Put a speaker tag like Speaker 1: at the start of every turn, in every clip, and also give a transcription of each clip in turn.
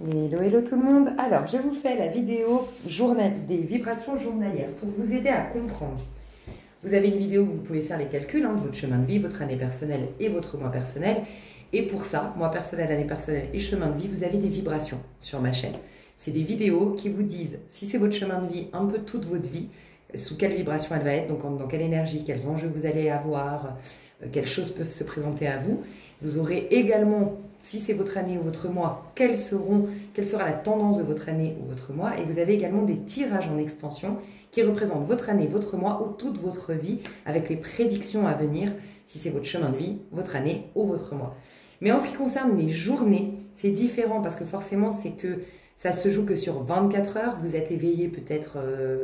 Speaker 1: Hello, hello tout le monde. Alors, je vous fais la vidéo des vibrations journalières pour vous aider à comprendre. Vous avez une vidéo où vous pouvez faire les calculs de votre chemin de vie, votre année personnelle et votre mois personnel. Et pour ça, mois personnel, année personnelle et chemin de vie, vous avez des vibrations sur ma chaîne. C'est des vidéos qui vous disent, si c'est votre chemin de vie, un peu toute votre vie, sous quelle vibration elle va être, donc dans quelle énergie, quels enjeux vous allez avoir, quelles choses peuvent se présenter à vous. Vous aurez également, si c'est votre année ou votre mois, quelle sera la tendance de votre année ou votre mois. Et vous avez également des tirages en extension qui représentent votre année, votre mois ou toute votre vie avec les prédictions à venir, si c'est votre chemin de vie, votre année ou votre mois. Mais en ce qui concerne les journées, c'est différent parce que forcément, c'est que ça se joue que sur 24 heures. Vous êtes éveillé peut-être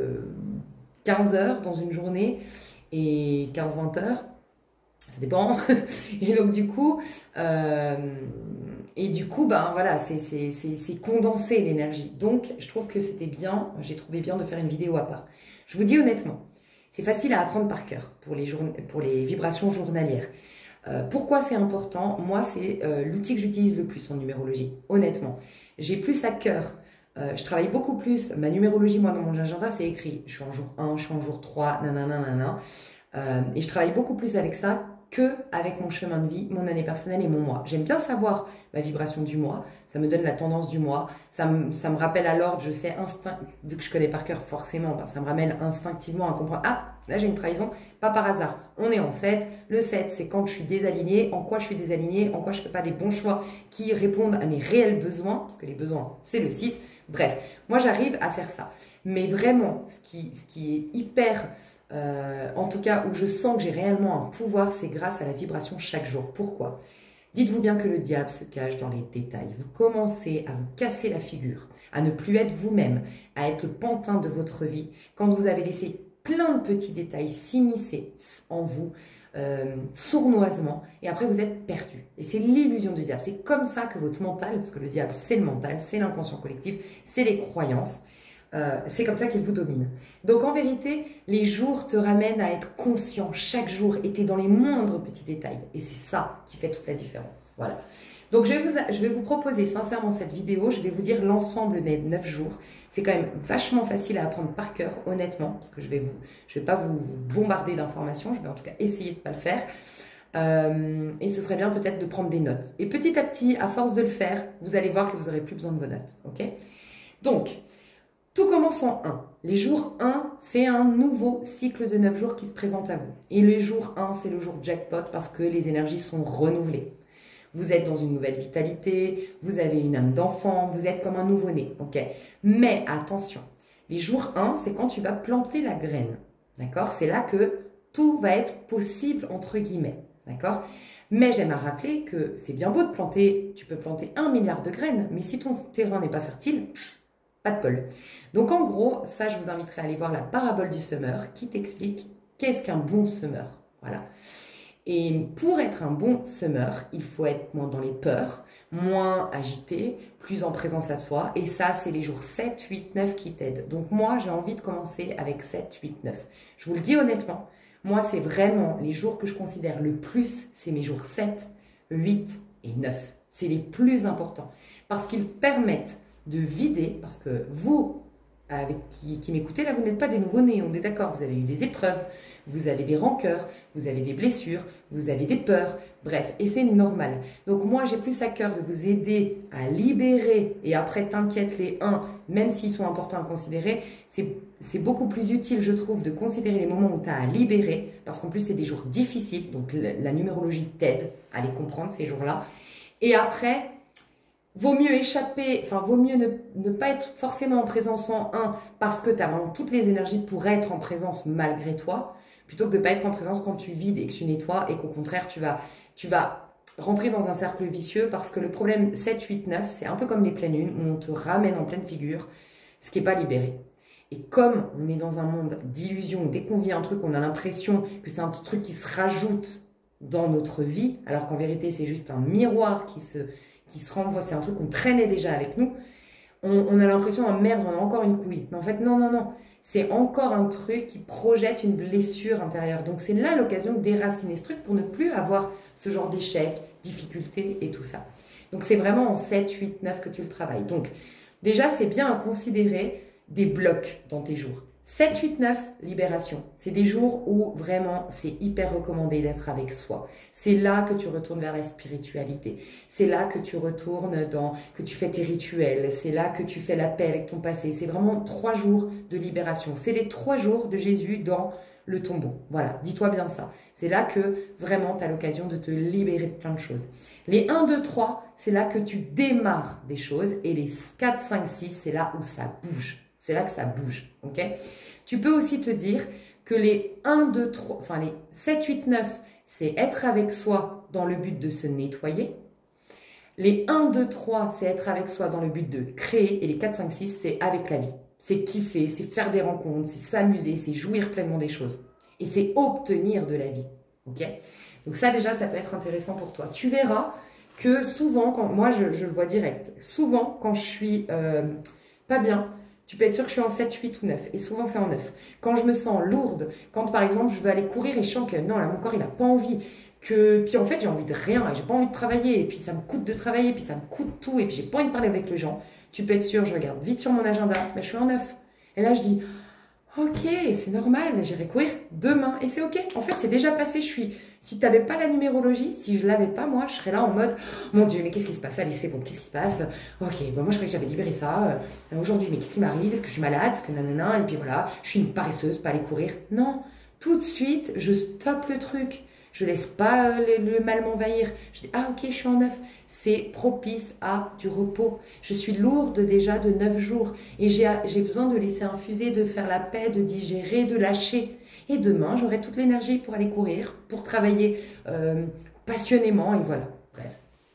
Speaker 1: 15 heures dans une journée et 15-20 heures. Ça dépend. Et donc du coup, ben voilà, c'est condensé l'énergie. Donc je trouve que c'était bien, j'ai trouvé bien de faire une vidéo à part. Je vous dis honnêtement, c'est facile à apprendre par cœur pour les vibrations journalières. Pourquoi c'est important? Moi, c'est l'outil que j'utilise le plus en numérologie, honnêtement. J'ai plus à cœur. Je travaille beaucoup plus. Ma numérologie, moi, dans mon agenda, c'est écrit. Je suis en jour 1, je suis en jour 3, nanana, nanana. Et je travaille beaucoup plus avec ça que avec mon chemin de vie, mon année personnelle et mon mois. J'aime bien savoir ma vibration du mois, ça me donne la tendance du mois, ça me rappelle à l'ordre, je sais vu que je connais par cœur forcément, ben, ça me ramène instinctivement à comprendre, ah, là j'ai une trahison, pas par hasard, on est en 7, le 7 c'est quand je suis désalignée, en quoi je suis désalignée, en quoi je ne fais pas les bons choix qui répondent à mes réels besoins, parce que les besoins c'est le 6, bref, moi j'arrive à faire ça. Mais vraiment, ce qui est hyper... en tout cas, où je sens que j'ai réellement un pouvoir, c'est grâce à la vibration chaque jour. Pourquoi? Dites-vous bien que le diable se cache dans les détails. Vous commencez à vous casser la figure, à ne plus être vous-même, à être le pantin de votre vie, quand vous avez laissé plein de petits détails s'immiscer en vous, sournoisement, et après vous êtes perdu. Et c'est l'illusion du diable. C'est comme ça que votre mental, parce que le diable c'est le mental, c'est l'inconscient collectif, c'est les croyances, c'est comme ça qu'il vous domine. Donc en vérité, les jours te ramènent à être conscient chaque jour et tu es dans les moindres petits détails. Et c'est ça qui fait toute la différence. Voilà. Donc je vais vous proposer sincèrement cette vidéo. Je vais vous dire l'ensemble des 9 jours. C'est quand même vachement facile à apprendre par cœur, honnêtement, parce que je vais pas vous bombarder d'informations. Je vais en tout cas essayer de ne pas le faire. Et ce serait bien peut-être de prendre des notes. Et petit à petit, à force de le faire, vous allez voir que vous n'aurez plus besoin de vos notes. Ok? Donc, tout commence en 1. Les jours 1, c'est un nouveau cycle de 9 jours qui se présente à vous. Et le jour 1, c'est le jour jackpot parce que les énergies sont renouvelées. Vous êtes dans une nouvelle vitalité, vous avez une âme d'enfant, vous êtes comme un nouveau-né. Okay. Mais attention, les jours 1, c'est quand tu vas planter la graine. D'accord? C'est là que tout va être possible, entre guillemets. D'accord? Mais j'aime à rappeler que c'est bien beau de planter, tu peux planter 1 milliard de graines, mais si ton terrain n'est pas fertile, pas de bol. Donc en gros, ça je vous inviterai à aller voir la parabole du semeur qui t'explique qu'est-ce qu'un bon semeur. Voilà. Et pour être un bon semeur, il faut être moins dans les peurs, moins agité, plus en présence à soi. Et ça, c'est les jours 7, 8, 9 qui t'aident. Donc moi, j'ai envie de commencer avec 7, 8, 9. Je vous le dis honnêtement, moi, c'est vraiment les jours que je considère le plus, c'est mes jours 7, 8 et 9. C'est les plus importants parce qu'ils permettent de vider, parce que vous, qui m'écoutez, là, vous n'êtes pas des nouveaux-nés, on est d'accord, vous avez eu des épreuves, vous avez des rancœurs, vous avez des blessures, vous avez des peurs, bref, et c'est normal. Donc moi, j'ai plus à cœur de vous aider à libérer, et après, t'inquiète, les 1, même s'ils sont importants à considérer, c'est beaucoup plus utile, je trouve, de considérer les moments où tu as à libérer, parce qu'en plus, c'est des jours difficiles, donc la numérologie t'aide à les comprendre, ces jours-là, et après... Vaut mieux échapper, enfin vaut mieux ne pas être forcément en présence en 1 parce que tu as vraiment toutes les énergies pour être en présence malgré toi, plutôt que de ne pas être en présence quand tu vides et que tu nettoies et qu'au contraire tu vas rentrer dans un cercle vicieux parce que le problème 7, 8, 9, c'est un peu comme les pleines lunes où on te ramène en pleine figure, ce qui n'est pas libéré. Et comme on est dans un monde d'illusions, dès qu'on vit un truc, on a l'impression que c'est un truc qui se rajoute dans notre vie, alors qu'en vérité c'est juste un miroir qui se renvoie, c'est un truc qu'on traînait déjà avec nous, on a l'impression, oh merde, on a encore une couille. Mais en fait, non, non, non. C'est encore un truc qui projette une blessure intérieure. Donc c'est là l'occasion de déraciner ce truc pour ne plus avoir ce genre d'échec, difficulté et tout ça. Donc, c'est vraiment en 7, 8, 9 que tu le travailles. Donc, déjà, c'est bien à considérer des blocs dans tes jours. 7, 8, 9, libération. C'est des jours où vraiment c'est hyper recommandé d'être avec soi. C'est là que tu retournes vers la spiritualité. C'est là que tu retournes que tu fais tes rituels. C'est là que tu fais la paix avec ton passé. C'est vraiment 3 jours de libération. C'est les 3 jours de Jésus dans le tombeau. Voilà, dis-toi bien ça. C'est là que vraiment tu as l'occasion de te libérer de plein de choses. Les 1, 2, 3, c'est là que tu démarres des choses. Et les 4, 5, 6, c'est là où ça bouge. C'est là que ça bouge, ok? Tu peux aussi te dire que les 1, 2, 3, enfin les 7, 8, 9, c'est être avec soi dans le but de se nettoyer. Les 1, 2, 3, c'est être avec soi dans le but de créer. Et les 4, 5, 6, c'est avec la vie. C'est kiffer, c'est faire des rencontres, c'est s'amuser, c'est jouir pleinement des choses. Et c'est obtenir de la vie, ok? Donc ça déjà, ça peut être intéressant pour toi. Tu verras que souvent, moi je le vois direct, souvent quand je suis pas bien, tu peux être sûr que je suis en 7, 8 ou 9. Et souvent, c'est en 9. Quand je me sens lourde, quand par exemple, je veux aller courir et je sens que non, là, mon corps, il n'a pas envie. Puis en fait, j'ai envie de rien. J'ai pas envie de travailler. Et puis, ça me coûte de travailler. Puis, ça me coûte tout. Et puis, j'ai pas envie de parler avec les gens. Tu peux être sûr, je regarde vite sur mon agenda. Mais je suis en 9. Et là, je dis, ok, c'est normal. J'irai courir demain. Et c'est ok. En fait, c'est déjà passé. Si tu n'avais pas la numérologie, si je ne l'avais pas, moi, je serais là en mode mon Dieu, mais qu'est-ce qui se passe? Allez, c'est bon, qu'est-ce qui se passe? Ok, bon, moi, je croyais que j'avais libéré ça. Aujourd'hui, mais qu'est-ce qui m'arrive? Est-ce que je suis malade? Est-ce que nanana? Et puis voilà, je suis une paresseuse, pas aller courir. Non, tout de suite, je stoppe le truc. Je laisse pas le mal m'envahir. Je dis, ah ok, je suis en 9. C'est propice à du repos. Je suis lourde déjà de 9 jours. Et j'ai besoin de laisser infuser, de faire la paix, de digérer, de lâcher. Et demain, j'aurai toute l'énergie pour aller courir, pour travailler passionnément. Et voilà, bref.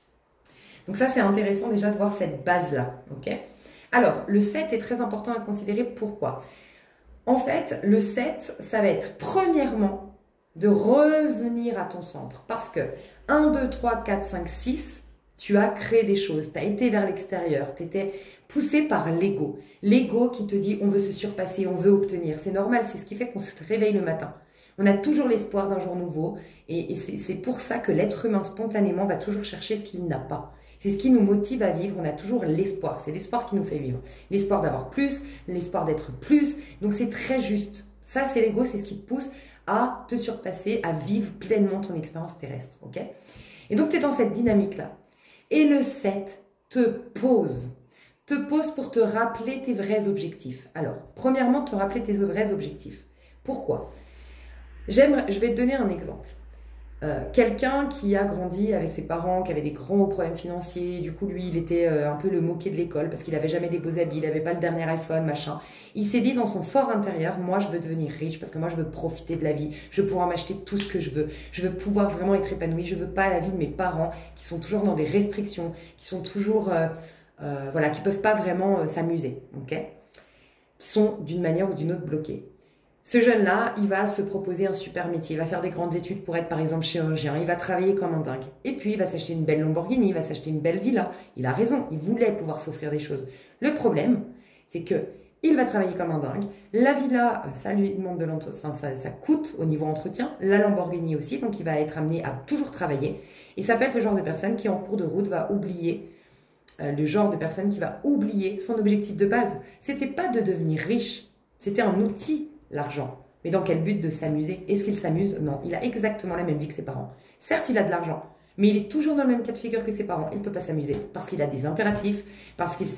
Speaker 1: Donc ça, c'est intéressant déjà de voir cette base-là. Ok. Alors, le 7 est très important à considérer. Pourquoi? En fait, le 7, ça va être premièrement de revenir à ton centre. Parce que 1, 2, 3, 4, 5, 6, tu as créé des choses. Tu as été vers l'extérieur. Tu étais poussé par l'ego. L'ego qui te dit on veut se surpasser, on veut obtenir. C'est normal, c'est ce qui fait qu'on se réveille le matin. On a toujours l'espoir d'un jour nouveau. Et c'est pour ça que l'être humain spontanément va toujours chercher ce qu'il n'a pas. C'est ce qui nous motive à vivre. On a toujours l'espoir. C'est l'espoir qui nous fait vivre. L'espoir d'avoir plus, l'espoir d'être plus. Donc c'est très juste. Ça, c'est l'ego, c'est ce qui te pousse à te surpasser, à vivre pleinement ton expérience terrestre. Ok? Et donc, tu es dans cette dynamique-là. Et le 7 te pose pour te rappeler tes vrais objectifs. Alors, premièrement, te rappeler tes vrais objectifs. Pourquoi? Je vais te donner un exemple. Quelqu'un qui a grandi avec ses parents, qui avait des grands problèmes financiers, du coup lui il était un peu le moqué de l'école parce qu'il n'avait jamais des beaux habits, il n'avait pas le dernier iPhone, machin. Il s'est dit dans son fort intérieur, moi je veux devenir riche parce que moi je veux profiter de la vie, je veux pouvoir m'acheter tout ce que je veux pouvoir vraiment être épanoui, je veux pas la vie de mes parents qui sont toujours dans des restrictions, qui sont toujours, voilà, qui peuvent pas vraiment s'amuser, ok, qui sont d'une manière ou d'une autre bloqués. Ce jeune-là, il va se proposer un super métier, il va faire des grandes études pour être par exemple chirurgien, il va travailler comme un dingue. Et puis il va s'acheter une belle Lamborghini, il va s'acheter une belle villa. Il a raison, il voulait pouvoir s'offrir des choses. Le problème, c'est que il va travailler comme un dingue. La villa, ça lui demande de l'entretien, enfin, ça coûte au niveau entretien. La Lamborghini aussi, donc il va être amené à toujours travailler. Et ça peut être le genre de personne qui en cours de route va oublier, le genre de personne qui va oublier son objectif de base. C'était pas de devenir riche, c'était un outil. L'argent. Mais dans quel but? De s'amuser? Est-ce qu'il s'amuse? Non, il a exactement la même vie que ses parents. Certes, il a de l'argent, mais il est toujours dans le même cas de figure que ses parents. Il ne peut pas s'amuser parce qu'il a des impératifs, parce qu'il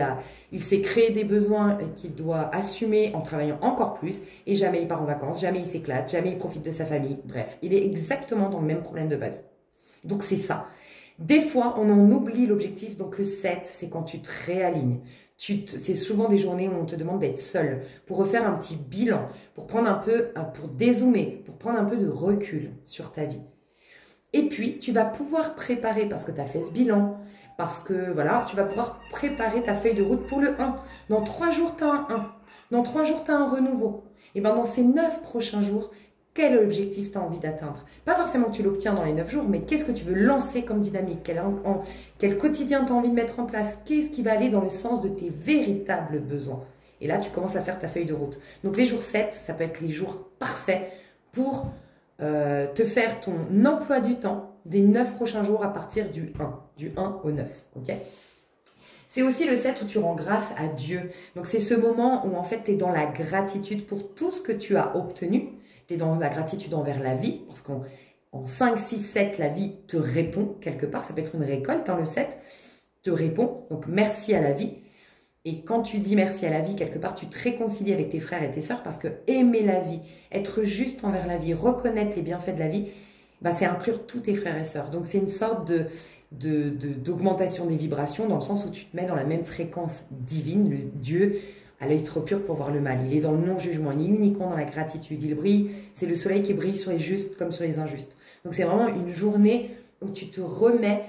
Speaker 1: s'est créé des besoins qu'il doit assumer en travaillant encore plus, et jamais il part en vacances, jamais il s'éclate, jamais il profite de sa famille. Bref, il est exactement dans le même problème de base. Donc c'est ça. Des fois, on en oublie l'objectif. Donc le 7, c'est quand tu te réalignes. C'est souvent des journées où on te demande d'être seul, pour refaire un petit bilan, pour prendre un peu, pour dézoomer, pour prendre un peu de recul sur ta vie. Et puis, tu vas pouvoir préparer, parce que tu as fait ce bilan, parce que voilà, tu vas pouvoir préparer ta feuille de route pour le 1. Dans 3 jours, tu as un 1. Dans 3 jours, tu as un renouveau. Et bien dans ces 9 prochains jours, quel objectif tu as envie d'atteindre? Pas forcément que tu l'obtiens dans les 9 jours, mais qu'est-ce que tu veux lancer comme dynamique? Quel quotidien tu as envie de mettre en place? Qu'est-ce qui va aller dans le sens de tes véritables besoins? Et là, tu commences à faire ta feuille de route. Donc les jours 7, ça peut être les jours parfaits pour te faire ton emploi du temps des 9 prochains jours à partir du 1 au 9, ok? C'est aussi le 7 où tu rends grâce à Dieu. Donc c'est ce moment où en fait tu es dans la gratitude pour tout ce que tu as obtenu. Tu es dans la gratitude envers la vie, parce qu'en 5, 6, 7, la vie te répond quelque part. Ça peut être une récolte, hein, le 7 te répond. Donc merci à la vie. Et quand tu dis merci à la vie, quelque part, tu te réconcilies avec tes frères et tes sœurs, parce que aimer la vie, être juste envers la vie, reconnaître les bienfaits de la vie, bah, c'est inclure tous tes frères et sœurs. Donc c'est une sorte d'augmentation des vibrations, dans le sens où tu te mets dans la même fréquence divine. Le Dieu a l'œil trop pur pour voir le mal. Il est dans le non-jugement, il est uniquement dans la gratitude. Il brille, c'est le soleil qui brille sur les justes comme sur les injustes. Donc c'est vraiment une journée où tu te remets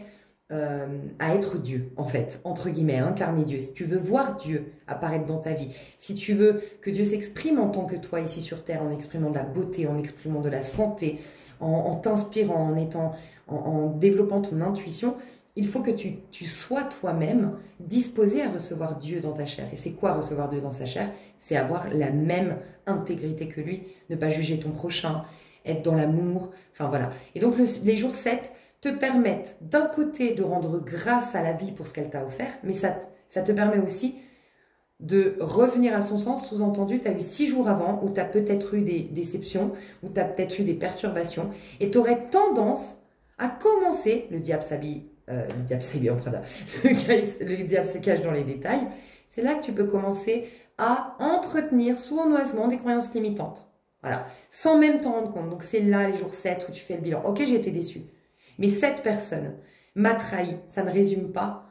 Speaker 1: à être Dieu, en fait, entre guillemets, incarner Dieu. Si tu veux voir Dieu apparaître dans ta vie, si tu veux que Dieu s'exprime en tant que toi ici sur Terre, en exprimant de la beauté, en exprimant de la santé, en t'inspirant, en développant ton intuition, il faut que tu sois toi-même disposé à recevoir Dieu dans ta chair. Et c'est quoi recevoir Dieu dans sa chair? C'est avoir la même intégrité que lui, ne pas juger ton prochain, être dans l'amour, enfin voilà. Et donc les jours 7 te permettent d'un côté de rendre grâce à la vie pour ce qu'elle t'a offert, mais ça te permet aussi de revenir à son sens. Sous-entendu, tu as eu 6 jours avant où tu as peut-être eu des déceptions, où tu as peut-être eu des perturbations, et tu aurais tendance à commencer, le diable s'habille en Prada, le diable se cache dans les détails, c'est là que tu peux commencer à entretenir sournoisement des croyances limitantes. Voilà, sans même t'en rendre compte. Donc c'est là les jours 7 où tu fais le bilan. Ok, j'ai été déçue. Mais cette personne m'a trahi, ça ne résume pas,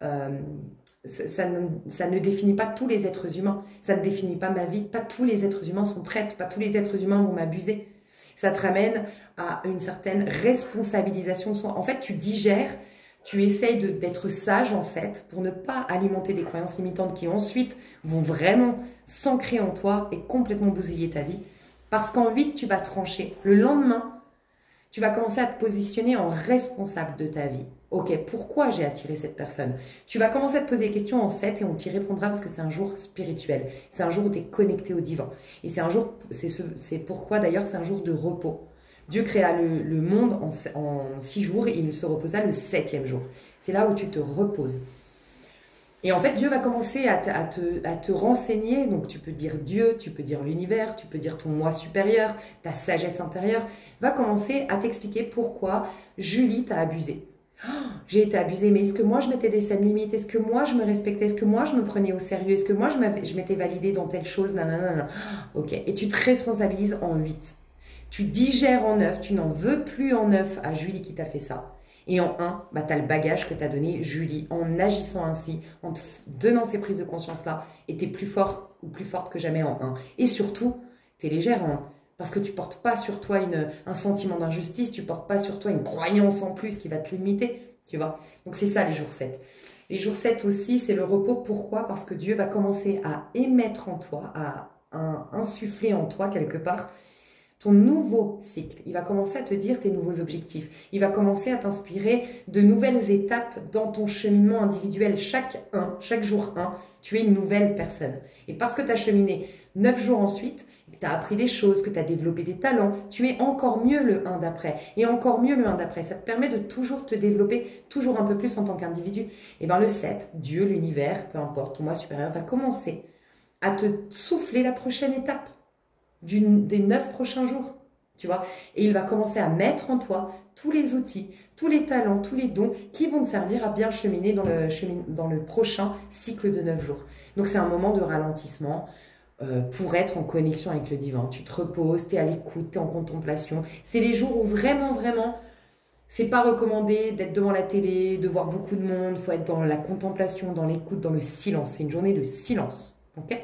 Speaker 1: ça ne définit pas tous les êtres humains, ça ne définit pas ma vie, pas tous les êtres humains sont traites, pas tous les êtres humains vont m'abuser. Ça te ramène à une certaine responsabilisation de soi. En fait, tu digères, tu essayes d'être sage en 7 pour ne pas alimenter des croyances limitantes qui ensuite vont vraiment s'ancrer en toi et complètement bousiller ta vie. Parce qu'en 8, tu vas trancher. Le lendemain, tu vas commencer à te positionner en responsable de ta vie. Ok, pourquoi j'ai attiré cette personne? Tu vas commencer à te poser des questions en 7 et on t'y répondra, parce que c'est un jour spirituel. C'est un jour où tu es connecté au divin. Et c'est un jour, c'est pourquoi d'ailleurs c'est un jour de repos. Dieu créa le monde en 6 jours et il se reposa le 7e jour. C'est là où tu te reposes. Et en fait, Dieu va commencer à te renseigner. Donc, tu peux dire Dieu, tu peux dire l'univers, tu peux dire ton moi supérieur, ta sagesse intérieure. Va commencer à t'expliquer pourquoi Julie t'a abusé. Oh, j'ai été abusée, mais est-ce que moi, je mettais des scènes limites? Est-ce que moi, je me respectais? Est-ce que moi, je me prenais au sérieux? Est-ce que moi, je m'étais validée dans telle chose? Nanana. Ok. Et tu te responsabilises en 8. Tu digères en 9. Tu n'en veux plus en 9 à Julie qui t'a fait ça. Et en 1, bah, tu as le bagage que t'a donné Julie en agissant ainsi, en te donnant ces prises de conscience-là. Et tu es plus fort ou plus forte que jamais en 1. Et surtout, tu es légère en 1. Parce que tu ne portes pas sur toi un sentiment d'injustice, tu ne portes pas sur toi une croyance en plus qui va te limiter. Tu vois. Donc c'est ça les jours 7. Les jours 7 aussi, c'est le repos. Pourquoi? Parce que Dieu va commencer à émettre en toi, à insuffler en toi quelque part ton nouveau cycle. Il va commencer à te dire tes nouveaux objectifs. Il va commencer à t'inspirer de nouvelles étapes dans ton cheminement individuel. Chaque jour 1, tu es une nouvelle personne. Et parce que tu as cheminé 9 jours ensuite, que tu as appris des choses, que tu as développé des talents, tu es encore mieux le 1 d'après. Et encore mieux le 1 d'après. Ça te permet de toujours te développer, toujours un peu plus en tant qu'individu. Et bien le 7, Dieu, l'univers, peu importe, ton moi supérieur, va commencer à te souffler la prochaine étape des 9 prochains jours, tu vois. Et il va commencer à mettre en toi tous les outils, tous les talents, tous les dons qui vont te servir à bien cheminer dans le prochain cycle de 9 jours. Donc c'est un moment de ralentissement pour être en connexion avec le divin. Tu te reposes, tu es à l'écoute, tu es en contemplation. C'est les jours où vraiment, vraiment, c'est pas recommandé d'être devant la télé, de voir beaucoup de monde. Il faut être dans la contemplation, dans l'écoute, dans le silence. C'est une journée de silence, ok?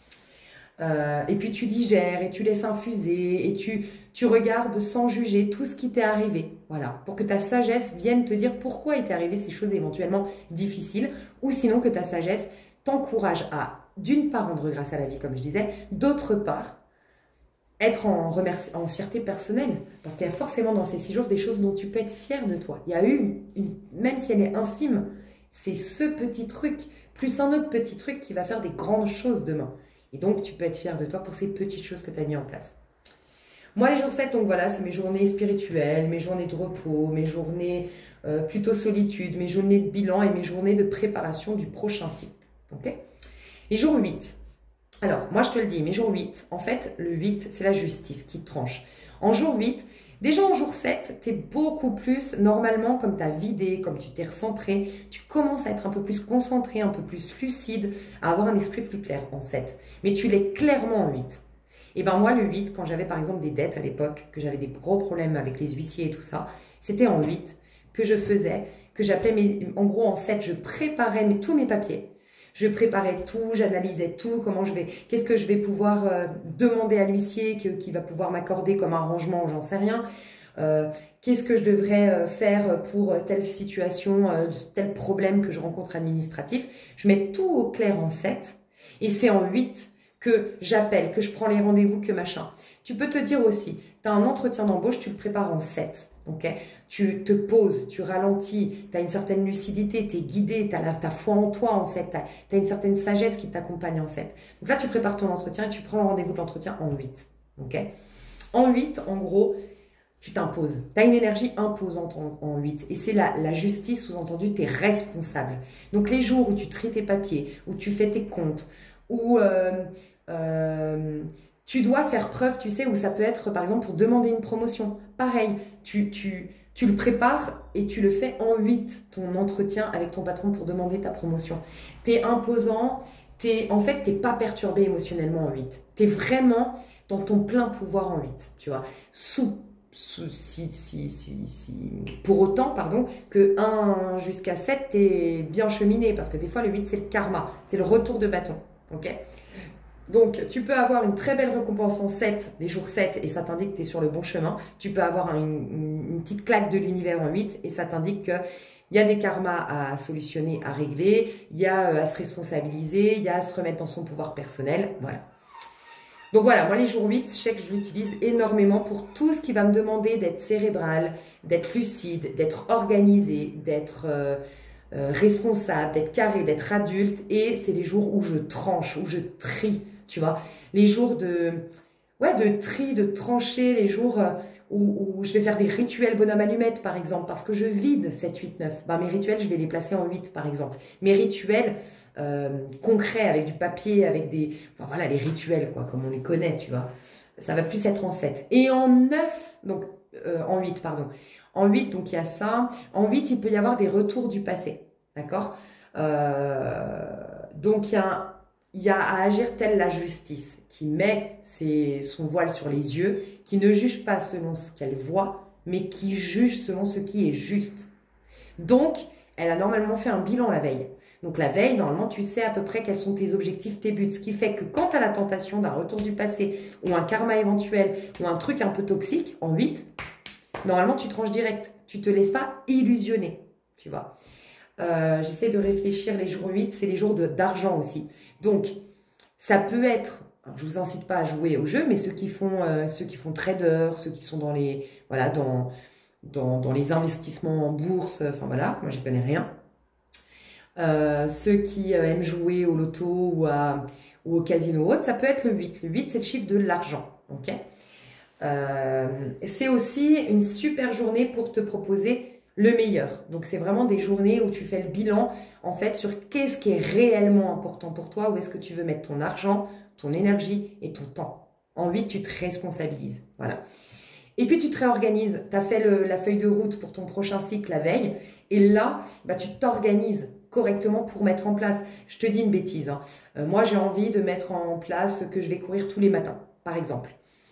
Speaker 1: Et puis tu digères et tu laisses infuser et tu regardes sans juger tout ce qui t'est arrivé. Voilà, pour que ta sagesse vienne te dire pourquoi il t'est arrivé ces choses éventuellement difficiles, ou sinon que ta sagesse t'encourage à, d'une part, rendre grâce à la vie, comme je disais, d'autre part, être en fierté personnelle. Parce qu'il y a forcément dans ces 6 jours des choses dont tu peux être fier de toi. Il y a eu, même si elle est infime, c'est ce petit truc, plus un autre petit truc qui va faire des grandes choses demain. Et donc, tu peux être fier de toi pour ces petites choses que tu as mis en place. Moi, les jours 7, donc voilà, c'est mes journées spirituelles, mes journées de repos, mes journées plutôt solitude, mes journées de bilan et mes journées de préparation du prochain cycle. Ok? Les jours 8. Alors, moi, je te le dis, mes jours 8, en fait, le 8, c'est la justice qui tranche. En jour 8, déjà en jour 7, tu es beaucoup plus, normalement, comme tu as vidé, comme tu t'es recentré, tu commences à être un peu plus concentré, un peu plus lucide, à avoir un esprit plus clair en 7. Mais tu l'es clairement en 8. Et ben moi, le 8, quand j'avais par exemple des dettes à l'époque, que j'avais des gros problèmes avec les huissiers et tout ça, c'était en 8 que je faisais, que j'appelais en gros en 7, je préparais tous mes papiers. Je préparais tout, j'analysais tout, qu'est-ce que je vais pouvoir demander à l'huissier qui va pouvoir m'accorder comme arrangement, j'en sais rien. Qu'est-ce que je devrais faire pour telle situation, tel problème que je rencontre administratif. Je mets tout au clair en 7 et c'est en 8 que j'appelle, que je prends les rendez-vous, que machin. Tu peux te dire aussi, tu as un entretien d'embauche, tu le prépares en 7. Okay, tu te poses, tu ralentis, tu as une certaine lucidité, tu es guidé, tu as ta foi en toi en 7, tu as une certaine sagesse qui t'accompagne en 7. Donc là, tu prépares ton entretien et tu prends le rendez-vous de l'entretien en 8. Okay, en 8, en gros, tu t'imposes. Tu as une énergie imposante en 8. Et c'est la justice, sous-entendu, tu es responsable. Donc les jours où tu tries tes papiers, où tu fais tes comptes, où tu dois faire preuve, tu sais, où ça peut être, par exemple, pour demander une promotion. Pareil, tu le prépares et tu le fais en 8, ton entretien avec ton patron pour demander ta promotion. Tu es imposant, en fait, tu n'es pas perturbé émotionnellement en 8. Tu es vraiment dans ton plein pouvoir en 8, tu vois. Pour autant, pardon, que 1 jusqu'à 7, tu es bien cheminé, parce que des fois, le 8, c'est le karma, c'est le retour de bâton, ok ? Donc, tu peux avoir une très belle récompense en 7, les jours 7, et ça t'indique que tu es sur le bon chemin. Tu peux avoir une petite claque de l'univers en 8, et ça t'indique qu'il y a des karmas à solutionner, à régler, il y a à se responsabiliser, il y a à se remettre dans son pouvoir personnel, voilà. Donc voilà, moi les jours 8, je sais que je l'utilise énormément pour tout ce qui va me demander d'être cérébral, d'être lucide, d'être organisé, d'être responsable, d'être carré, d'être adulte. Et c'est les jours où je tranche, où je trie, tu vois. Les jours de tri, de trancher, les jours où je vais faire des rituels bonhomme allumette, par exemple, parce que je vide 7, 8, 9. Ben, mes rituels, je vais les placer en 8, par exemple. Mes rituels concrets, avec du papier, avec des... Enfin, voilà, les rituels, quoi, comme on les connaît, tu vois. Ça va plus être en 7. Et en 9, donc en 8, pardon. En 8, donc il y a ça. En 8, il peut y avoir des retours du passé. D'accord, donc il y a à agir telle la justice, qui met son voile sur les yeux, qui ne juge pas selon ce qu'elle voit, mais qui juge selon ce qui est juste. Donc, elle a normalement fait un bilan la veille. Donc la veille, normalement, tu sais à peu près quels sont tes objectifs, tes buts. Ce qui fait que quand tu as la tentation d'un retour du passé, ou un karma éventuel, ou un truc un peu toxique, en 8, normalement, tu tranches direct. Tu ne te laisses pas illusionner, tu vois. J'essaie de réfléchir, les jours 8, c'est les jours d'argent aussi. Donc, ça peut être, alors je ne vous incite pas à jouer au jeu, mais ceux qui font trader, ceux qui sont dans les, voilà, dans les investissements en bourse, enfin voilà, moi j'y connais rien. Ceux qui aiment jouer au loto ou au casino ou autre, ça peut être le 8. Le 8, c'est le chiffre de l'argent, ok ? C'est aussi une super journée pour te proposer le meilleur. Donc, c'est vraiment des journées où tu fais le bilan, en fait, sur qu'est-ce qui est réellement important pour toi, où est-ce que tu veux mettre ton argent, ton énergie et ton temps. En 8, tu te responsabilises. Voilà. Et puis, tu te réorganises. Tu as fait la feuille de route pour ton prochain cycle la veille. Et là, bah, tu t'organises correctement pour mettre en place. Je te dis une bêtise, hein. Moi, j'ai envie de mettre en place que je vais courir tous les matins, par exemple.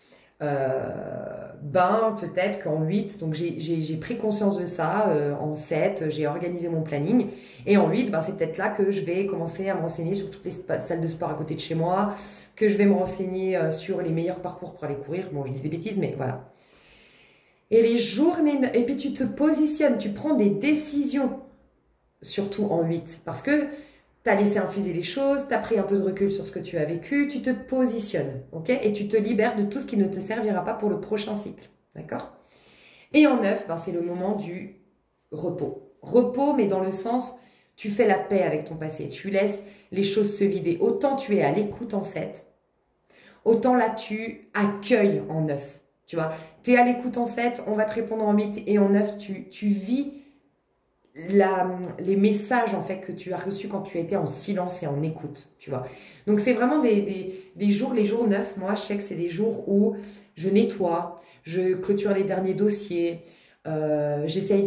Speaker 1: Peut-être qu'en 8, donc j'ai pris conscience de ça, en 7, j'ai organisé mon planning, et en 8, c'est peut-être là que je vais commencer à me renseigner sur toutes les salles de sport à côté de chez moi, que je vais me renseigner sur les meilleurs parcours pour aller courir. Bon, je dis des bêtises, mais voilà. Et les journées, et puis tu te positionnes, tu prends des décisions, surtout en 8, parce que tu as laissé infuser les choses, tu as pris un peu de recul sur ce que tu as vécu, tu te positionnes, ok? Et tu te libères de tout ce qui ne te servira pas pour le prochain cycle, d'accord? Et en 9, c'est le moment du repos. Repos, mais dans le sens, tu fais la paix avec ton passé, tu laisses les choses se vider. Autant tu es à l'écoute en 7, autant là tu accueilles en 9. Tu vois, tu es à l'écoute en 7, on va te répondre en 8 et en 9, tu vis les messages en fait que tu as reçus quand tu étais en silence et en écoute, tu vois. Donc c'est vraiment des jours, les jours 9, moi je sais que c'est des jours où je nettoie, je clôture les derniers dossiers, j'essaye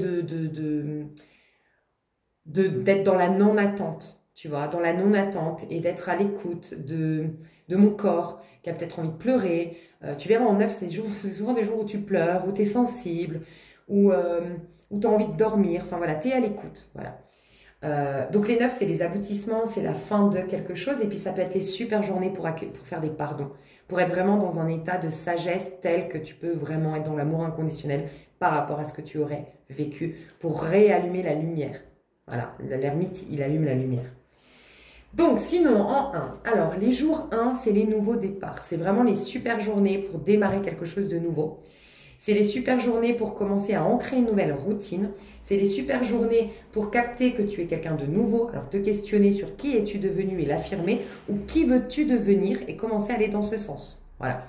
Speaker 1: d'être dans la non-attente, tu vois, dans la non-attente et d'être à l'écoute de mon corps qui a peut-être envie de pleurer. Tu verras, en 9, c'est souvent des jours où tu pleures, où tu es sensible, où tu as envie de dormir. Enfin voilà, tu es à l'écoute. Voilà. Donc les 9, c'est les aboutissements, c'est la fin de quelque chose. Et puis ça peut être les super journées pour faire des pardons, pour être vraiment dans un état de sagesse tel que tu peux vraiment être dans l'amour inconditionnel par rapport à ce que tu aurais vécu, pour réallumer la lumière. Voilà, l'ermite, il allume la lumière. Donc, sinon, en 1, alors les jours 1, c'est les nouveaux départs. C'est vraiment les super journées pour démarrer quelque chose de nouveau. C'est les super journées pour commencer à ancrer une nouvelle routine. C'est les super journées pour capter que tu es quelqu'un de nouveau. Alors, te questionner sur qui es-tu devenu et l'affirmer, ou qui veux-tu devenir et commencer à aller dans ce sens. Voilà.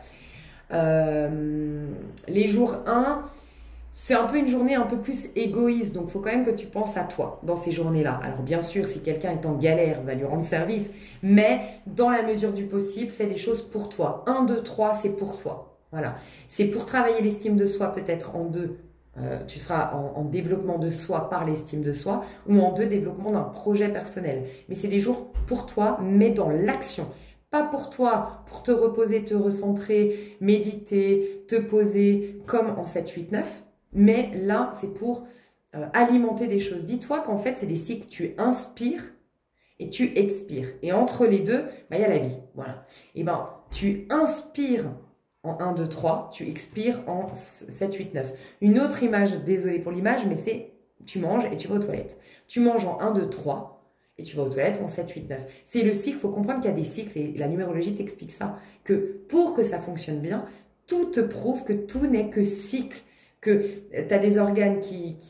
Speaker 1: Les jours 1... c'est un peu une journée un peu plus égoïste, donc il faut quand même que tu penses à toi dans ces journées-là. Alors bien sûr, si quelqu'un est en galère, va lui rendre service, mais dans la mesure du possible, fais des choses pour toi. 1, 2, 3, c'est pour toi. Voilà. C'est pour travailler l'estime de soi, peut-être en 2, tu seras en développement de soi par l'estime de soi, ou en 2, développement d'un projet personnel. Mais c'est des jours pour toi, mais dans l'action. Pas pour toi, pour te reposer, te recentrer, méditer, te poser comme en 7, 8, 9. Mais là, c'est pour alimenter des choses. Dis-toi qu'en fait, c'est des cycles. Tu inspires et tu expires. Et entre les deux, bah, y a la vie. Voilà. Et ben, tu inspires en 1, 2, 3. Tu expires en 7, 8, 9. Une autre image, désolée pour l'image, mais c'est tu manges et tu vas aux toilettes. Tu manges en 1, 2, 3 et tu vas aux toilettes en 7, 8, 9. C'est le cycle. Il faut comprendre qu'il y a des cycles et la numérologie t'explique ça. Que pour que ça fonctionne bien, tout te prouve que tout n'est que cycle. Que tu as des organes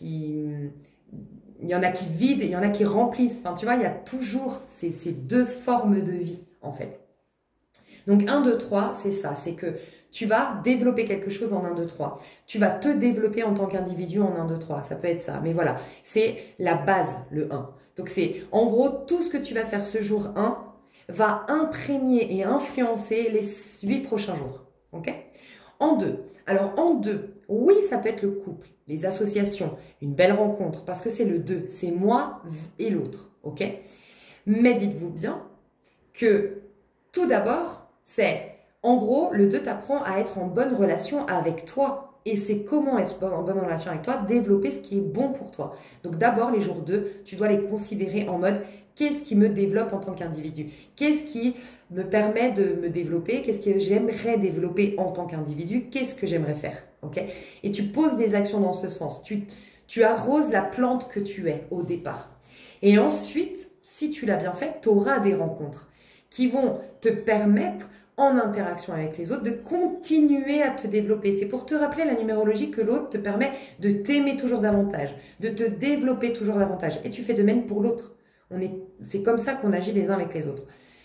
Speaker 1: il y en a qui vident et il y en a qui remplissent. Enfin, tu vois, il y a toujours ces deux formes de vie, en fait. Donc, 1, 2, 3, c'est ça. C'est que tu vas développer quelque chose en 1, 2, 3. Tu vas te développer en tant qu'individu en 1, 2, 3. Ça peut être ça. Mais voilà, c'est la base, le 1. Donc, c'est en gros, tout ce que tu vas faire ce jour 1 va imprégner et influencer les 8 prochains jours. OK ? En 2. Alors, en 2, oui, ça peut être le couple, les associations, une belle rencontre, parce que c'est le 2, c'est moi et l'autre, ok? Mais dites-vous bien que, tout d'abord, c'est, en gros, le 2 t'apprend à être en bonne relation avec toi. Et c'est comment être en bonne relation avec toi, développer ce qui est bon pour toi. Donc d'abord, les jours 2, tu dois les considérer en mode qu'est-ce qui me développe en tant qu'individu? Qu'est-ce qui me permet de me développer? Qu'est-ce que j'aimerais développer en tant qu'individu? Qu'est-ce que j'aimerais faire? Okay? Et tu poses des actions dans ce sens. Tu arroses la plante que tu es au départ. Et ensuite, si tu l'as bien fait, tu auras des rencontres qui vont te permettre, en interaction avec les autres, de continuer à te développer. C'est pour te rappeler la numérologie que l'autre te permet de t'aimer toujours davantage, de te développer toujours davantage. Et tu fais de même pour l'autre. C'est comme ça qu'on agit les uns avec les autres.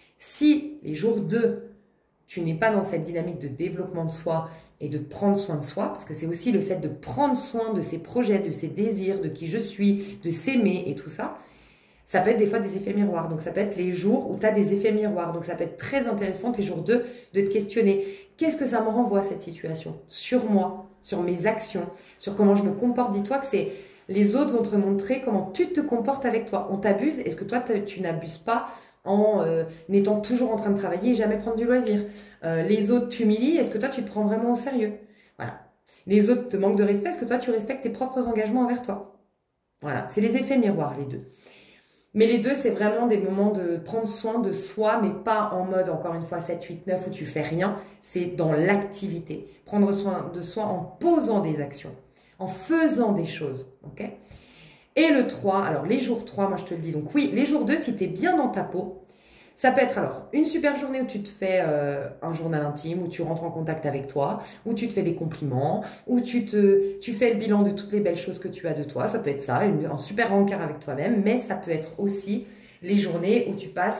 Speaker 1: Si les jours 2, tu n'es pas dans cette dynamique de développement de soi et de prendre soin de soi, parce que c'est aussi le fait de prendre soin de ses projets, de ses désirs, de qui je suis, de s'aimer et tout ça, ça peut être des fois des effets miroirs. Donc ça peut être les jours où tu as des effets miroirs. Donc ça peut être très intéressant, tes jours 2, de te questionner. Qu'est-ce que ça me renvoie cette situation? Sur moi, sur mes actions, sur comment je me comporte. Dis-toi que c'est... Les autres vont te montrer comment tu te comportes avec toi. On t'abuse. Est-ce que toi, tu n'abuses pas en étant toujours en train de travailler et jamais prendre du loisir? Les autres t'humilient. Est-ce que toi, tu te prends vraiment au sérieux? Voilà. Les autres te manquent de respect. Est-ce que toi, tu respectes tes propres engagements envers toi? Voilà. C'est les effets miroirs, les 2. Mais les 2, c'est vraiment des moments de prendre soin de soi, mais pas en mode, encore une fois, 7, 8, 9, où tu fais rien. C'est dans l'activité. Prendre soin de soi en posant des actions, en faisant des choses. Ok? Et le 3, alors les jours 3, moi je te le dis, donc oui, les jours 2, si tu es bien dans ta peau, ça peut être alors une super journée où tu te fais un journal intime, où tu rentres en contact avec toi, où tu te fais des compliments, où tu fais le bilan de toutes les belles choses que tu as de toi. Ça peut être ça, un super rencard avec toi-même, mais ça peut être aussi les journées où tu passes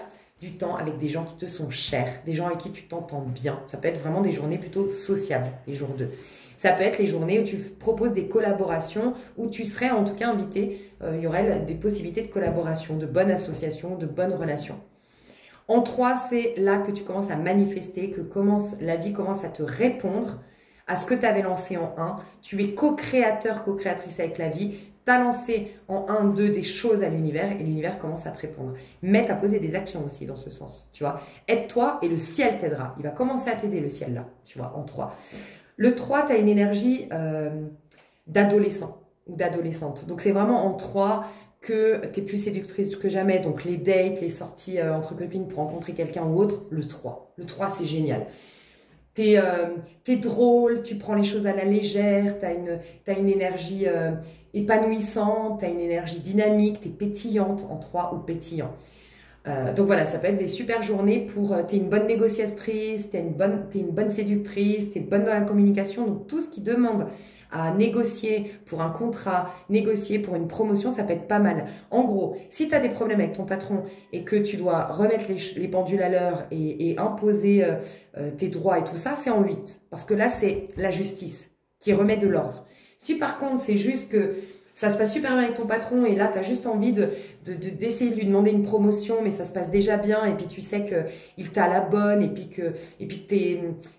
Speaker 1: du temps avec des gens qui te sont chers, des gens avec qui tu t'entends bien. Ça peut être vraiment des journées plutôt sociables, les jours 2. Ça peut être les journées où tu proposes des collaborations, où tu serais en tout cas invité, il y aurait des possibilités de collaboration, de bonnes associations, de bonnes relations. En 3, c'est là que tu commences à manifester, que la vie commence à te répondre à ce que tu avais lancé en 1. Tu es co-créateur, co-créatrice avec la vie. Tu as lancé en 1, 2 des choses à l'univers et l'univers commence à te répondre. Mais tu as posé des actions aussi dans ce sens, tu vois. Aide-toi et le ciel t'aidera. Il va commencer à t'aider le ciel là, tu vois, en 3. Le 3, tu as une énergie d'adolescent ou d'adolescente. Donc c'est vraiment en 3 que tu es plus séductrice que jamais. Donc les dates, les sorties entre copines pour rencontrer quelqu'un ou autre, le 3. Le 3, c'est génial. T'es drôle, tu prends les choses à la légère, t'as une énergie épanouissante, t'as une énergie dynamique, t'es pétillante en 3 ou pétillant. Donc voilà, ça peut être des super journées pour... t'es une bonne négociatrice, t'es une bonne séductrice, t'es bonne dans la communication. Donc tout ce qui demande à négocier pour un contrat, négocier pour une promotion, ça peut être pas mal. En gros, si tu as des problèmes avec ton patron et que tu dois remettre les pendules à l'heure et imposer tes droits et tout ça, c'est en 8. Parce que là, c'est la justice qui remet de l'ordre. Si par contre, c'est juste que ça se passe super bien avec ton patron et là, tu as juste envie d'essayer de lui demander une promotion, mais ça se passe déjà bien et puis tu sais qu'il t'a la bonne et puis que t'es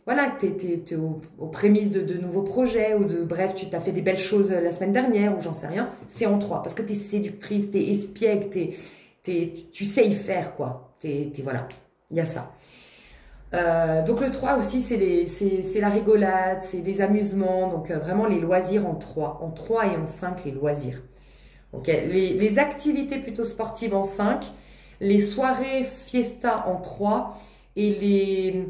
Speaker 1: aux prémices de nouveaux projets ou bref, tu t'as fait des belles choses la semaine dernière ou j'en sais rien, c'est en 3 parce que tu es séductrice, tu es espiègle, tu sais y faire quoi. Voilà, il y a ça. Donc le 3 aussi, c'est la rigolade, c'est les amusements, donc vraiment les loisirs en 3. En 3 et en 5, les loisirs. Okay. Les activités plutôt sportives en 5, les soirées fiesta en 3 et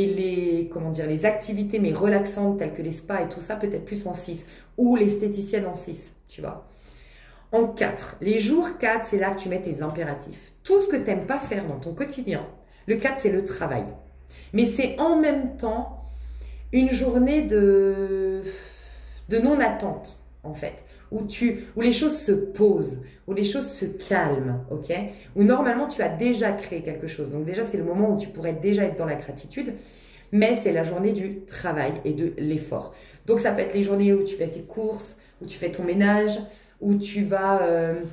Speaker 1: les activités mais relaxantes telles que les spas et tout ça peut-être plus en 6 ou l'esthéticienne en 6, tu vois. En 4, les jours 4, c'est là que tu mets tes impératifs. Tout ce que tu n'aimes pas faire dans ton quotidien. Le 4, c'est le travail. Mais c'est en même temps une journée de non-attente, en fait, où les choses se posent, où les choses se calment, ok? Où normalement, tu as déjà créé quelque chose. Donc déjà, c'est le moment où tu pourrais déjà être dans la gratitude, mais c'est la journée du travail et de l'effort. Donc ça peut être les journées où tu fais tes courses, où tu fais ton ménage, où tu vas...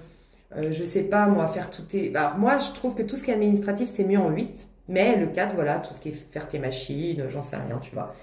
Speaker 1: je sais pas, moi, faire tout tes... Bah, moi, je trouve que tout ce qui est administratif, c'est mieux en 8. Mais le 4, voilà, tout ce qui est faire tes machines, j'en sais rien, tu vois.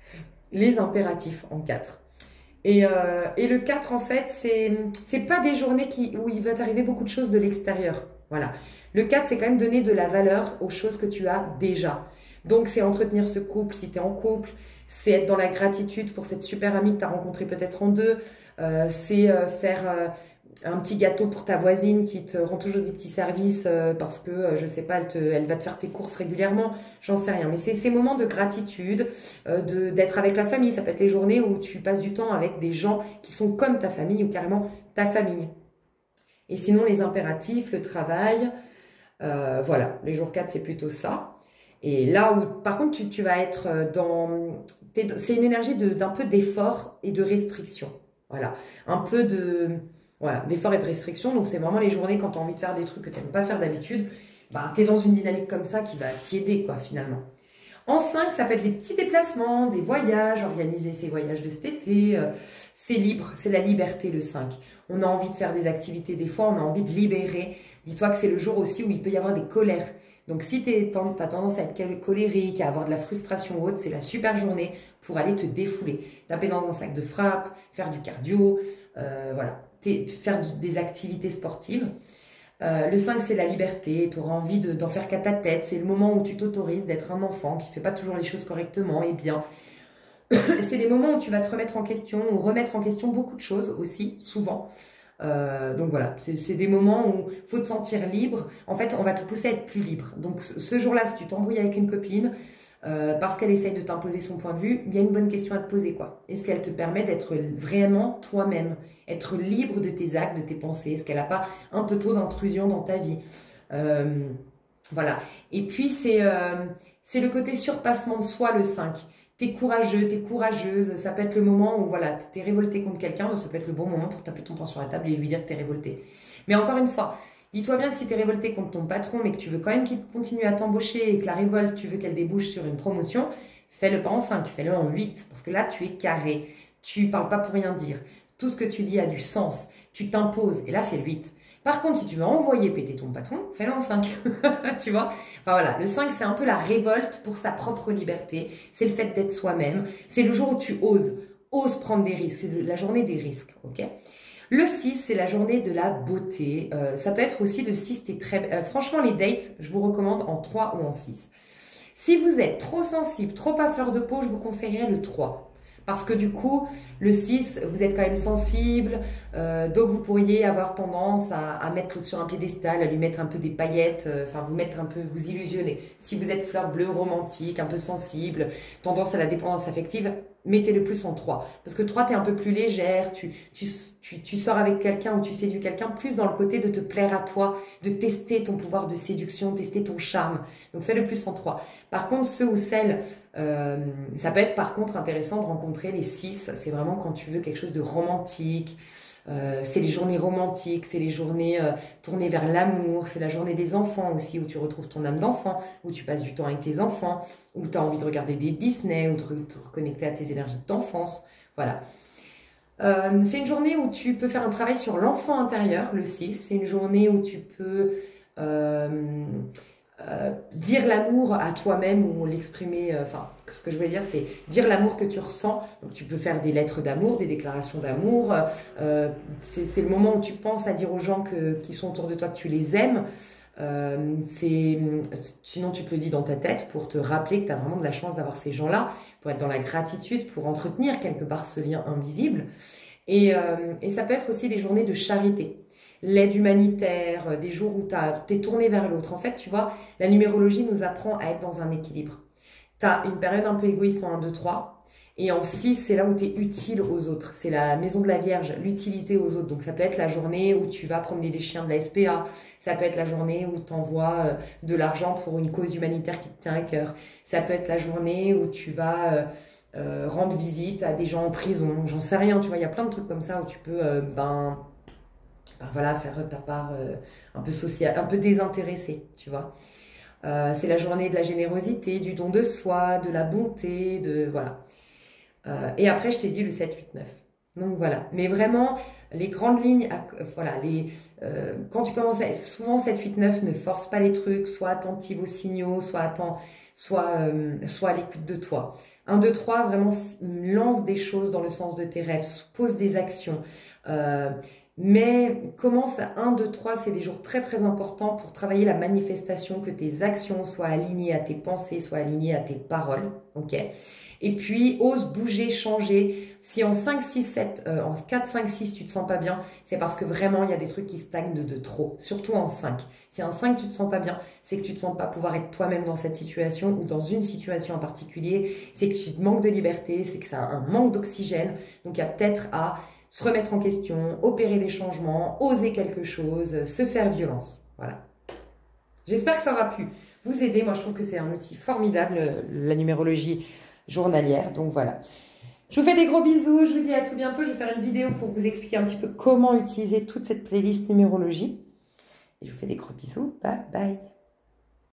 Speaker 1: Les impératifs en 4. Et le 4, en fait, c'est pas des journées où il va t'arriver beaucoup de choses de l'extérieur. Voilà. Le 4, c'est quand même donner de la valeur aux choses que tu as déjà. Donc, c'est entretenir ce couple si tu es en couple. C'est être dans la gratitude pour cette super amie que tu as rencontrée peut-être en 2. C'est faire... un petit gâteau pour ta voisine qui te rend toujours des petits services parce que, je sais pas, elle va te faire tes courses régulièrement, j'en sais rien. Mais c'est ces moments de gratitude, d'être avec la famille. Ça peut être les journées où tu passes du temps avec des gens qui sont comme ta famille ou carrément ta famille. Et sinon, les impératifs, le travail, voilà, les jours 4, c'est plutôt ça. Et là où, par contre, tu vas être dans... C'est une énergie d'un peu d'effort et de restriction. Voilà, un peu d'effort et de restriction. Donc, c'est vraiment les journées quand tu as envie de faire des trucs que tu n'aimes pas faire d'habitude. Bah, tu es dans une dynamique comme ça qui va t'aider, quoi, finalement. En 5, ça peut être des petits déplacements, des voyages, organiser ces voyages de cet été. C'est libre, c'est la liberté, le 5. On a envie de faire des activités, des fois, on a envie de libérer. Dis-toi que c'est le jour aussi où il peut y avoir des colères. Donc, si tu as tendance à être colérique, à avoir de la frustration ou autre, c'est la super journée pour aller te défouler. Taper dans un sac de frappe, faire du cardio, voilà. Faire des activités sportives. Le 5, c'est la liberté. Tu auras envie d'en faire qu'à ta tête. C'est le moment où tu t'autorises d'être un enfant qui ne fait pas toujours les choses correctement et bien. C'est les moments où tu vas te remettre en question ou remettre en question beaucoup de choses aussi, souvent. Donc voilà, c'est des moments où il faut te sentir libre. En fait, on va te pousser à être plus libre. Donc ce jour-là, si tu t'embrouilles avec une copine, parce qu'elle essaye de t'imposer son point de vue, il y a une bonne question à te poser, quoi. Est-ce qu'elle te permet d'être vraiment toi-même, être libre de tes actes, de tes pensées? Est-ce qu'elle n'a pas un peu trop d'intrusion dans ta vie? Voilà. Et puis, c'est le côté surpassement de soi, le 5. T'es courageux, t'es courageuse. Ça peut être le moment où, voilà, t'es révolté contre quelqu'un. Ça peut être le bon moment pour taper ton poing sur la table et lui dire que t'es révolté. Mais encore une fois, Dis-toi bien que si tu es révolté contre ton patron, mais que tu veux quand même qu'il continue à t'embaucher et que la révolte, tu veux qu'elle débouche sur une promotion, fais-le pas en 5, fais-le en 8. Parce que là, tu es carré. Tu parles pas pour rien dire. Tout ce que tu dis a du sens. Tu t'imposes. Et là, c'est le 8. Par contre, si tu veux envoyer péter ton patron, fais-le en 5. Tu vois? Enfin voilà, le 5, c'est un peu la révolte pour sa propre liberté. C'est le fait d'être soi-même. C'est le jour où tu oses. Ose prendre des risques. C'est la journée des risques. Ok? Le 6, c'est la journée de la beauté. Ça peut être aussi le 6, t'es très... franchement, les dates, je vous recommande en 3 ou en 6. Si vous êtes trop sensible, trop à fleur de peau, je vous conseillerais le 3. Parce que du coup, le 6, vous êtes quand même sensible, donc vous pourriez avoir tendance à mettre l'autre sur un piédestal, à lui mettre un peu des paillettes, enfin vous mettre un peu, vous illusionner. Si vous êtes fleur bleue, romantique, un peu sensible, tendance à la dépendance affective, mettez-le plus en 3. Parce que 3, tu es un peu plus légère, tu sors avec quelqu'un ou tu séduis quelqu'un plus dans le côté de te plaire à toi, de tester ton pouvoir de séduction, tester ton charme. Donc fais-le plus en 3. Par contre, ceux ou celles, ça peut être par contre intéressant de rencontrer les 6. C'est vraiment quand tu veux quelque chose de romantique. C'est les journées romantiques, c'est les journées tournées vers l'amour, c'est la journée des enfants aussi où tu retrouves ton âme d'enfant, où tu passes du temps avec tes enfants, où tu as envie de regarder des Disney ou de te reconnecter à tes énergies d'enfance. Voilà. C'est une journée où tu peux faire un travail sur l'enfant intérieur, le 6. C'est une journée où tu peux dire l'amour à toi-même ou l'exprimer, enfin, ce que je veux dire, c'est dire l'amour que tu ressens. Donc, tu peux faire des lettres d'amour, des déclarations d'amour. C'est le moment où tu penses à dire aux gens qui sont autour de toi que tu les aimes. Sinon, tu te le dis dans ta tête pour te rappeler que tu as vraiment de la chance d'avoir ces gens-là, pour être dans la gratitude, pour entretenir quelque part ce lien invisible. Et ça peut être aussi des journées de charité. L'aide humanitaire, des jours où tu es tourné vers l'autre. En fait, tu vois, la numérologie nous apprend à être dans un équilibre. Tu as une période un peu égoïste en 1, 2, 3. Et en 6, c'est là où tu es utile aux autres. C'est la maison de la Vierge, l'utiliser aux autres. Donc ça peut être la journée où tu vas promener des chiens de la SPA. Ça peut être la journée où tu envoies de l'argent pour une cause humanitaire qui te tient à cœur. Ça peut être la journée où tu vas rendre visite à des gens en prison. J'en sais rien, tu vois, il y a plein de trucs comme ça où tu peux... voilà, faire ta part un peu sociale, un peu désintéressée, tu vois. C'est la journée de la générosité, du don de soi, de la bonté, de voilà. Et après, je t'ai dit le 7, 8, 9. Donc voilà. Mais vraiment, les grandes lignes, voilà, quand tu commences souvent 7, 8, 9, ne force pas les trucs, sois attentive aux signaux, sois à l'écoute de toi. 1, 2, 3, vraiment lance des choses dans le sens de tes rêves, pose des actions. Mais commence à 1, 2, 3, c'est des jours très très importants pour travailler la manifestation, que tes actions soient alignées à tes pensées, soient alignées à tes paroles, ok? Et puis, ose bouger, changer. Si en 5, 6, 7, en 4, 5, 6, tu te sens pas bien, c'est parce que vraiment, il y a des trucs qui stagnent de trop, surtout en 5. Si en 5, tu te sens pas bien, c'est que tu te sens pas pouvoir être toi-même dans cette situation ou dans une situation en particulier, c'est que tu te manques de liberté, c'est que ça a un manque d'oxygène, donc il y a peut-être à se remettre en question, opérer des changements, oser quelque chose, se faire violence. Voilà. J'espère que ça aura pu vous aider. Moi, je trouve que c'est un outil formidable, la numérologie journalière. Donc voilà. Je vous fais des gros bisous. Je vous dis à tout bientôt. Je vais faire une vidéo pour vous expliquer un petit peu comment utiliser toute cette playlist numérologie. Et je vous fais des gros bisous. Bye bye.